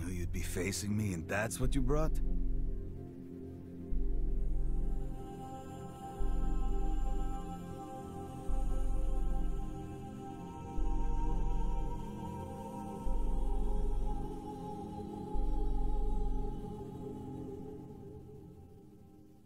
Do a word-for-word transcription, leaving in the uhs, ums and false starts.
knew you'd be facing me, and that's what you brought?